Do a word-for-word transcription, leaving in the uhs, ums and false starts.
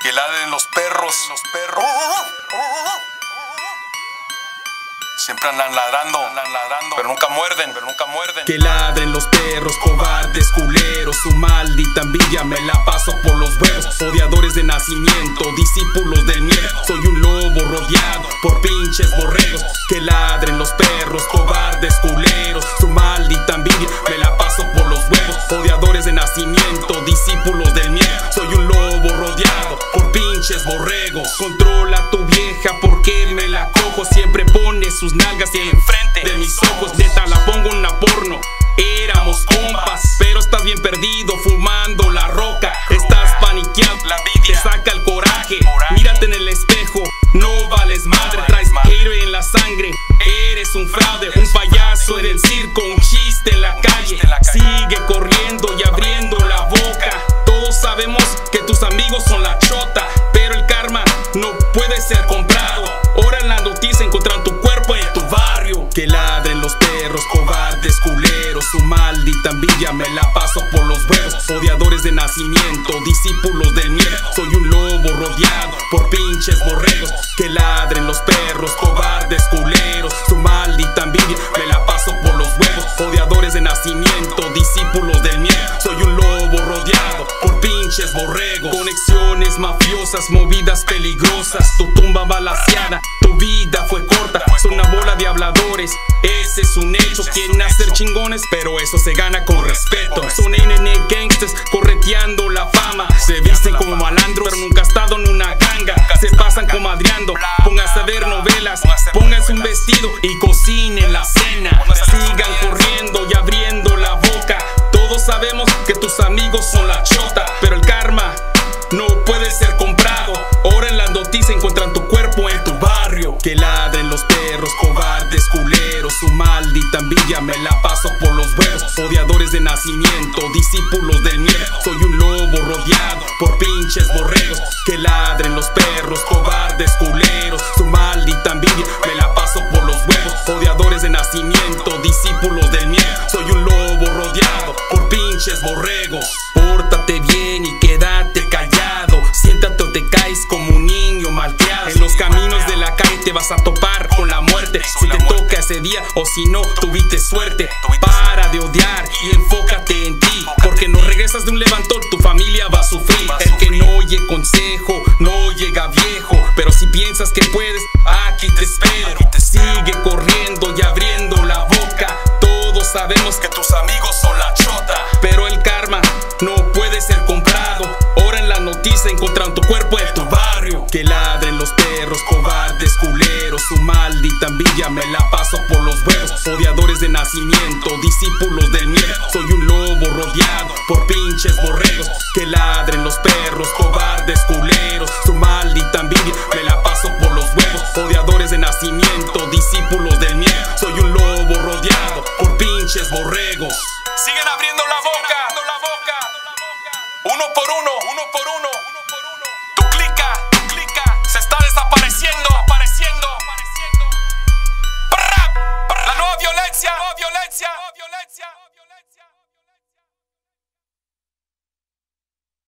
Que ladren los perros, los perros. Siempre andan ladrando, andan ladrando, pero nunca muerden, pero nunca muerden. Que ladren los perros, cobardes, culeros. Su maldita envidia me la paso por los huevos. Odiadores de nacimiento, discípulos del miedo. Soy un lobo rodeado por pinches borregos. Que ladren los perros, cobardes, culeros. Su maldita envidia me la paso por los huevos. Odiadores de nacimiento, discípulos del miedo. Soy un lobo rodeado por pinches borregos. Controla a tu vieja porque me la cojo. Siempre pone sus nalgas enfrente de mis ojos. Neta la pongo en una porno. Éramos compas, pero estás bien perdido fumando la roca. Estás paniqueado, la envidia te saca el coraje. Mírate en el espejo, no vales madre. Traes hater en la sangre, eres un fraude. Un payaso en el circo, un chiste en la calle. Sigue corriendo y abriendo la boca. Todos sabemos que tus amigos son la chota, pero el karma no puede ser comprado. Ahora en la noticia encuentran tu cuerpo en tu barrio. Que ladren los perros, cobardes, culeros. Su maldita envidia me la paso por los huevos. Odiadores de nacimiento, discípulos del miedo. Soy un lobo rodeado por pinches borregos. Que ladren los perros, cobardes, culeros. Su maldita envidia me la paso por los huevos. Odiadores de nacimiento, discípulos del miedo. Soy un lobo rodeado por pinches borregos. Conexiones mafiosas, movidas peligrosas. Tu tumba balaceada, tu vida fue corta. Son una bola de habladores, ese es un hecho. Quieren hacer chingones, pero eso se gana con respeto. Son N N gangsters correteando la fama. Se visten como malandros, pero nunca han estado en una ganga. Se pasan comadreando, pónganse a ver novelas. Pónganse un vestido y cocinen la cena. Sigan corriendo y abriendo la boca. Todos sabemos que tus amigos son la chota, pero el karma no puede ser comprado. Ahora en las noticias encuentran tu cuerpo en tu barrio. Que ladren los perros, cobardes, culeros. Su maldita envidia me la paso por los huevos. Odiadores de nacimiento, discípulos del miedo. Soy un lobo rodeado por pinches borregos. Que ladren los perros, cobardes, culeros. Su maldita envidia me la paso por los huevos. Odiadores de nacimiento, discípulos del miedo. Soy un lobo rodeado por pinches borregos. Pórtate bien y quédate callado. Siéntate o te caes como un niño malcriado. En los caminos de la calle te vas a topar con la muerte. Si te toca ese día o si no, tuviste suerte. Para de odiar y enfócate en ti, porque no regresas de un levantón, tu familia va a sufrir. El que no oye consejo no llega viejo, pero si piensas que puedes, aquí te espero. Sigue corriendo y abriendo la boca. Todos sabemos que tus amigos son la chota, pero el karma no puede ser comprado. Ahora en la noticia encuentran tu cuerpo en tu barrio. Que ladren los perros, cobardes, culeros. Su maldita envidia me la paso por los huevos. Odiadores de nacimiento, discípulos del miedo. Soy un lobo rodeado por pinches borregos. Que ladren los perros, cobardes, culeros. Su maldita envidia me la paso por los huevos. Odiadores de nacimiento, discípulos del miedo.